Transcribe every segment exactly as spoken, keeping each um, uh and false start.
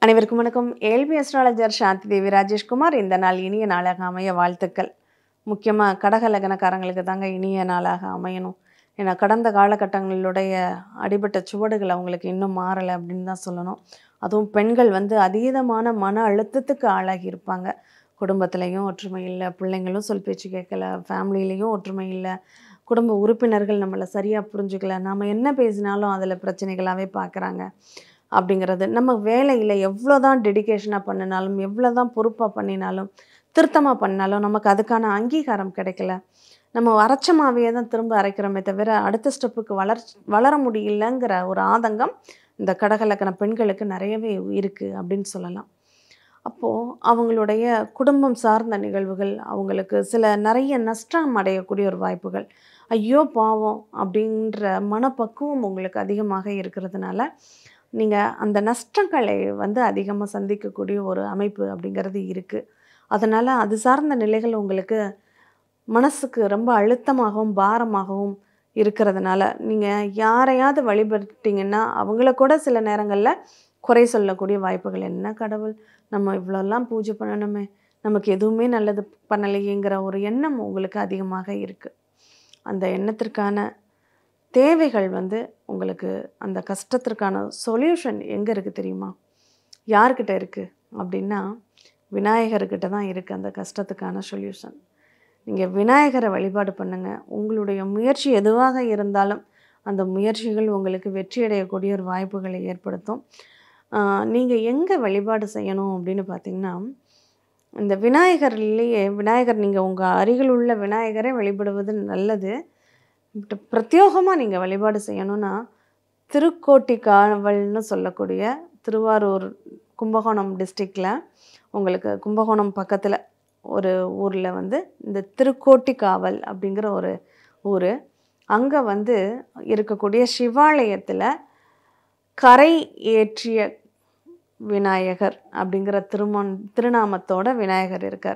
அனைவருக்கும் வணக்கம். ஏல்பி அஸ்ட்ராலஜர் சாந்தி தேவி ராஜேஷ்குமார். இந்த நாள் இனிய நாளாக அமைய வாழ்த்துக்கள். முக்கியமாக கடக லக்னக்காரங்களுக்கு தாங்க இனிய நாளாக அமையணும். ஏன்னா கடந்த காலகட்டங்களுடைய அடிபட்ட சுவடுகள் அவங்களுக்கு இன்னும் மாறலை அப்படின்னு தான் சொல்லணும். அதுவும் பெண்கள் வந்து அதீதமான மன அழுத்தத்துக்கு ஆளாகி இருப்பாங்க. குடும்பத்துலேயும் ஒற்றுமை இல்லை, பிள்ளைங்களும் சொல் பேச்சு கேட்கல, ஃபேமிலியிலையும் ஒற்றுமை இல்லை, குடும்ப உறுப்பினர்கள் நம்மளை சரியாக புரிஞ்சுக்கல, நம்ம என்ன பேசினாலும் அதில் பிரச்சனைகளாகவே பார்க்குறாங்க. அப்படிங்கிறது நம்ம வேலையில் எவ்வளோ தான் டெடிகேஷனாக பண்ணினாலும், எவ்வளோ தான் பொறுப்பாக பண்ணினாலும், திருத்தமாக பண்ணாலும் நமக்கு அதுக்கான அங்கீகாரம் கிடைக்கல. நம்ம அரைச்சமாகவே தான் திரும்ப அரைக்கிறோமே தவிர அடுத்த ஸ்டெப்புக்கு வளர் வளர முடியலங்கிற ஒரு ஆதங்கம் இந்த கடகலக்கண பெண்களுக்கு நிறையவே இருக்குது அப்படின்னு சொல்லலாம். அப்போது அவங்களுடைய குடும்பம் சார்ந்த நிகழ்வுகள் அவங்களுக்கு சில நிறைய நஷ்டம் அடையக்கூடிய ஒரு வாய்ப்புகள், ஐயோ பாவம் அப்படின்ற மனப்பக்குவம் உங்களுக்கு அதிகமாக இருக்கிறதுனால நீங்கள் அந்த நஷ்டங்களை வந்து அதிகமாக சந்திக்கக்கூடிய ஒரு அமைப்பு அப்படிங்கிறது இருக்குது. அதனால் அது சார்ந்த நிலைகள் உங்களுக்கு மனசுக்கு ரொம்ப அழுத்தமாகவும் பாரமாகவும் இருக்கிறதுனால நீங்கள் யாரையாவது வழிபட்டிங்கன்னா அவங்கள கூட சில நேரங்களில் குறை சொல்லக்கூடிய வாய்ப்புகள், என்ன கடவுள் நம்ம இவ்வளோலாம் பூஜை பண்ணணுமே, நமக்கு எதுவுமே நல்லது பண்ணலையேங்கிற ஒரு எண்ணம் உங்களுக்கு அதிகமாக இருக்குது. அந்த எண்ணத்திற்கான தேவைகள் வந்து உங்களுக்கு அந்த கஷ்டத்திற்கான சொல்யூஷன் எங்கே இருக்குது தெரியுமா? யார்கிட்ட இருக்குது அப்படின்னா விநாயகர்கிட்ட தான் இருக்குது அந்த கஷ்டத்துக்கான சொல்யூஷன். நீங்கள் விநாயகரை வழிபாடு பண்ணுங்கள். உங்களுடைய முயற்சி எதுவாக இருந்தாலும் அந்த முயற்சிகள் உங்களுக்கு வெற்றி அடையக்கூடிய ஒரு வாய்ப்புகளை ஏற்படுத்தும். நீங்கள் எங்கே வழிபாடு செய்யணும் அப்படின்னு பார்த்திங்கன்னா, இந்த விநாயகர்லேயே விநாயகர் நீங்கள் உங்கள் அருகில் உள்ள விநாயகரை வழிபடுவது நல்லது. பிரத்யோகமாக நீங்கள் வழிபாடு செய்யணும்னா திருக்கோட்டிக்காவல்னு சொல்லக்கூடிய திருவாரூர் கும்பகோணம் டிஸ்ட்ரிக்டில் உங்களுக்கு கும்பகோணம் பக்கத்தில் ஒரு ஊரில் வந்து இந்த திருக்கோட்டிக்காவல் அப்படிங்கிற ஒரு ஊர், அங்கே வந்து இருக்கக்கூடிய சிவாலயத்தில் கரை ஏற்றிய விநாயகர் அப்படிங்கிற திருமண் திருநாமத்தோட விநாயகர் இருக்கார்.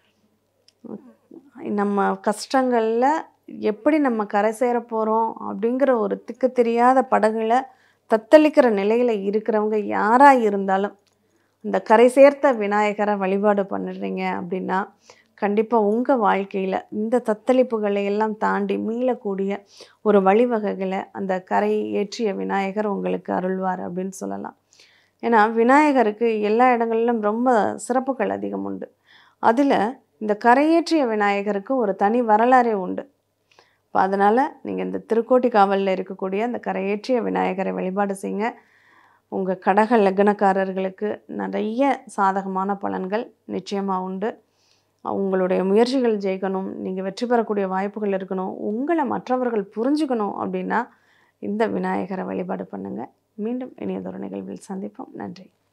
நம்ம கஷ்டங்களில் எப்படி நம்ம கரை சேர போகிறோம் அப்படிங்கிற ஒரு திக்கு தெரியாத படகுல தத்தளிக்கிற நிலையில் இருக்கிறவங்க யாராக இருந்தாலும் அந்த கரை சேர்த்த விநாயகரை வழிபாடு பண்ணுறீங்க அப்படின்னா கண்டிப்பாக உங்கள் வாழ்க்கையில் இந்த தத்தளிப்புகளை எல்லாம் தாண்டி மீளக்கூடிய ஒரு வழிவகைகளை அந்த கரை ஏற்றிய விநாயகர் உங்களுக்கு அருள்வார் அப்படின்னு சொல்லலாம். ஏன்னா விநாயகருக்கு எல்லா இடங்களிலும் ரொம்ப சிறப்புகள் அதிகம் உண்டு. அதில் இந்த கரையேற்றிய விநாயகருக்கு ஒரு தனி வரலாறே உண்டு. இப்போ அதனால் நீங்கள் இந்த திருக்கோட்டிக்காவலில் இருக்கக்கூடிய அந்த கரையேற்றிய விநாயகரை வழிபாடு செய்யுங்க. உங்கள் கடக லக்னக்காரர்களுக்கு நிறைய சாதகமான பலன்கள் நிச்சயமாக உண்டு. உங்களுடைய முயற்சிகள் ஜெயிக்கணும், நீங்கள் வெற்றி பெறக்கூடிய வாய்ப்புகள் இருக்கணும், உங்களை மற்றவர்கள் புரிஞ்சுக்கணும் அப்படின்னா இந்த விநாயகரை வழிபாடு பண்ணுங்கள். மீண்டும் இனியதொரு நிகழ்வில் சந்திப்போம். நன்றி.